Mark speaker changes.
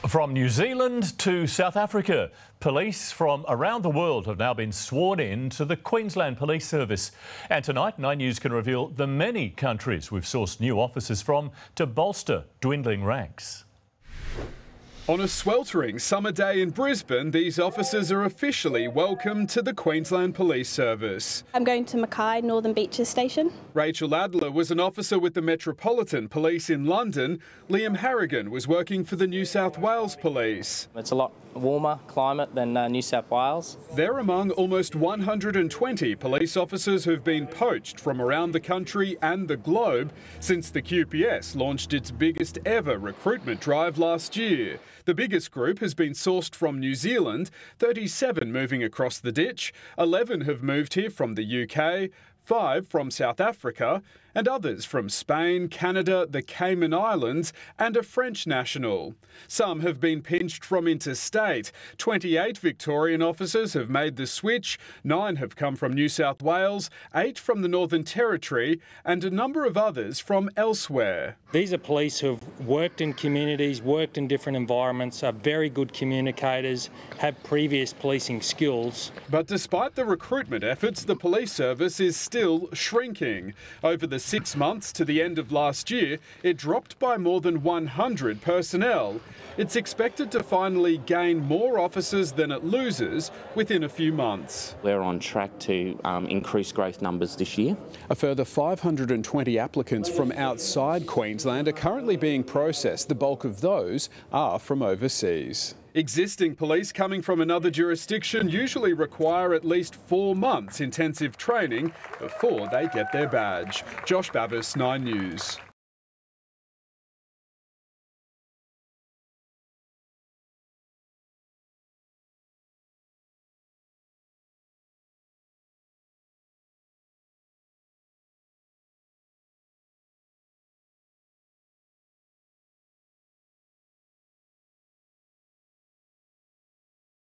Speaker 1: From New Zealand to South Africa, police from around the world have now been sworn in to the Queensland Police Service. And tonight, 9 News can reveal the many countries we've sourced new officers from to bolster dwindling ranks.
Speaker 2: On a sweltering summer day in Brisbane, these officers are officially welcomed to the Queensland Police Service.
Speaker 3: I'm going to Mackay, Northern Beaches Station.
Speaker 2: Rachel Adler was an officer with the Metropolitan Police in London. Liam Harrigan was working for the New South Wales Police.
Speaker 4: It's a lot warmer climate than New South Wales.
Speaker 2: They're among almost 120 police officers who've been poached from around the country and the globe since the QPS launched its biggest ever recruitment drive last year. The biggest group has been sourced from New Zealand, 37 moving across the ditch, 11 have moved here from the UK, 5 from South Africa, and others from Spain, Canada, the Cayman Islands, and a French national. Some have been pinched from interstate. 28 Victorian officers have made the switch, 9 have come from New South Wales, 8 from the Northern Territory, and a number of others from elsewhere.
Speaker 5: These are police who have worked in communities, worked in different environments, are very good communicators, have previous policing skills.
Speaker 2: But despite the recruitment efforts, the police service is still shrinking. Over the 6 months to the end of last year, it dropped by more than 100 personnel. It's expected to finally gain more officers than it loses within a few months.
Speaker 6: We're on track to increase growth numbers this year.
Speaker 2: A further 520 applicants from outside Queensland are currently being processed. The bulk of those are from overseas. Existing police coming from another jurisdiction usually require at least 4 months intensive training before they get their badge. Josh Babbis, 9 News.